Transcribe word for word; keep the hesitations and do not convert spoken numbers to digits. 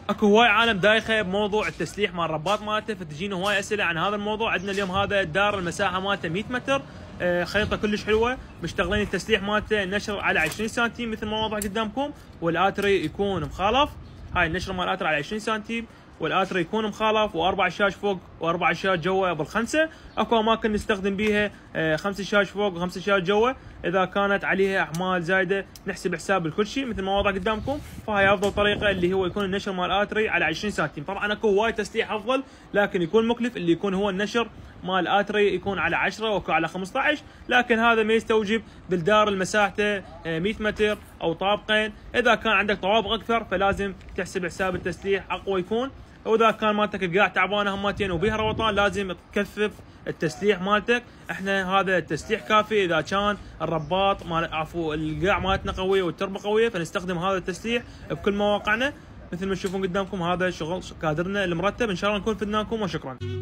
اكو هواي عالم دايخه بموضوع التسليح مال الرباط مالته، فتجينا هواي اسئله عن هذا الموضوع. عندنا اليوم هذا الدار المساحه مالته مية متر، آه خريطه كلش حلوه، مشتغلين التسليح مالته النشر على عشرين سنتيم مثل ما واضح قدامكم، والاتري يكون مخالف. هاي النشر مال الاتري على عشرين سنتيم والاتري يكون مخالف، واربع شاش فوق واربع شاش جوا بالخمسه. اكو اماكن نستخدم بيها آه خمس شاش فوق وخمس شاش جوا، اذا كانت عليها احمال زايده نحسب حساب الكل شيء مثل ما واضح قدامكم. فهاي افضل طريقه اللي هو يكون النشر مال الاتري على عشرين سنتيم. طبعا اكو هواي تسليح افضل لكن يكون مكلف، اللي يكون هو النشر مال الاتري يكون على عشرة واكو على خمسة عشر، لكن هذا ما يستوجب بالدار المساحته مية متر او طابقين. اذا كان عندك طوابق اكثر فلازم تحسب حساب التسليح اقوى يكون، واذا كان مالتك القاع تعبانه همتين وبيها روطان لازم تكثف التسليح مالتك. احنا هذا التسليح كافي اذا كان الرباط مال عفوا القاع مالتنا قويه والتربه قويه، فنستخدم هذا التسليح بكل مواقعنا. مثل ما تشوفون قدامكم هذا شغل كادرنا المرتب، ان شاء الله نكون فدناكم وشكرا.